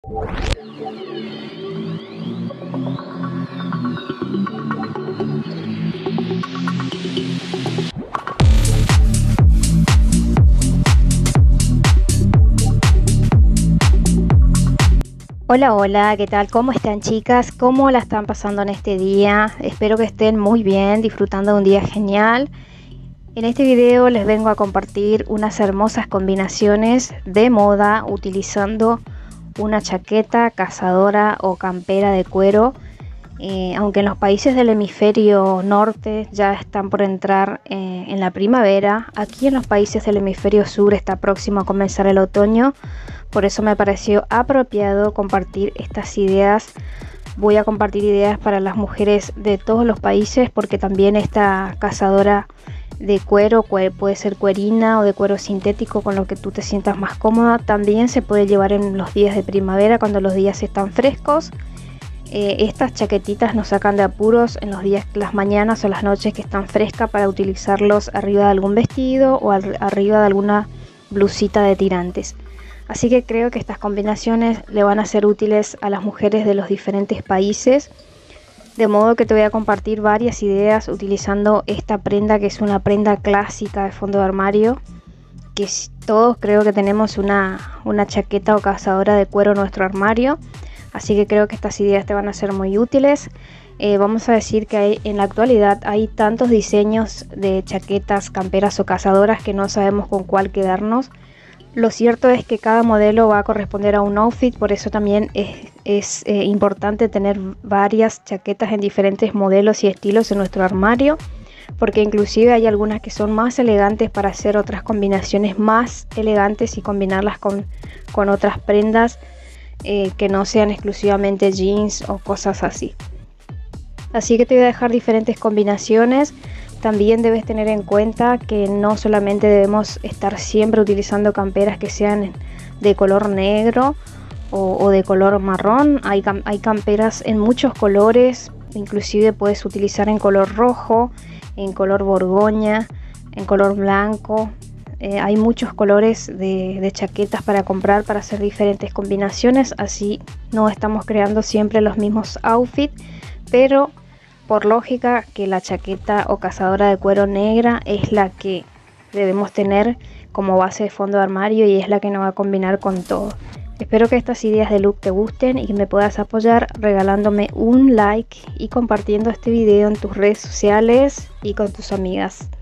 Hola, hola, ¿qué tal? ¿Cómo están, chicas? ¿Cómo la están pasando en este día? Espero que estén muy bien, disfrutando de un día genial. En este video les vengo a compartir unas hermosas combinaciones de moda utilizando una chaqueta, cazadora o campera de cuero. Aunque en los países del hemisferio norte ya están por entrar en la primavera, aquí en los países del hemisferio sur está próximo a comenzar el otoño. Por eso me pareció apropiado compartir estas ideas. Voy a compartir ideas para las mujeres de todos los países, porque también esta cazadora de cuero puede ser cuerina o de cuero sintético, con lo que tú te sientas más cómoda. También se puede llevar en los días de primavera, cuando los días están frescos. Estas chaquetitas nos sacan de apuros en los días, las mañanas o las noches que están frescas, para utilizarlos arriba de algún vestido o arriba de alguna blusita de tirantes. Así que creo que estas combinaciones le van a ser útiles a las mujeres de los diferentes países. De modo que te voy a compartir varias ideas utilizando esta prenda, que es una prenda clásica de fondo de armario, que todos creo que tenemos una chaqueta o cazadora de cuero en nuestro armario. Así que creo que estas ideas te van a ser muy útiles. Vamos a decir que en la actualidad hay tantos diseños de chaquetas, camperas o cazadoras que no sabemos con cuál quedarnos. Lo cierto es que cada modelo va a corresponder a un outfit, por eso también es importante tener varias chaquetas en diferentes modelos y estilos en nuestro armario, porque inclusive hay algunas que son más elegantes para hacer otras combinaciones más elegantes y combinarlas con otras prendas que no sean exclusivamente jeans o cosas así. Así que te voy a dejar diferentes combinaciones. También debes tener en cuenta que no solamente debemos estar siempre utilizando camperas que sean de color negro o de color marrón. Hay camperas en muchos colores, inclusive puedes utilizar en color rojo, en color borgoña, en color blanco. Hay muchos colores de chaquetas para comprar, para hacer diferentes combinaciones. Así no estamos creando siempre los mismos outfits, pero por lógica que la chaqueta o cazadora de cuero negra es la que debemos tener como base de fondo de armario y es la que nos va a combinar con todo. Espero que estas ideas de look te gusten y que me puedas apoyar regalándome un like y compartiendo este video en tus redes sociales y con tus amigas.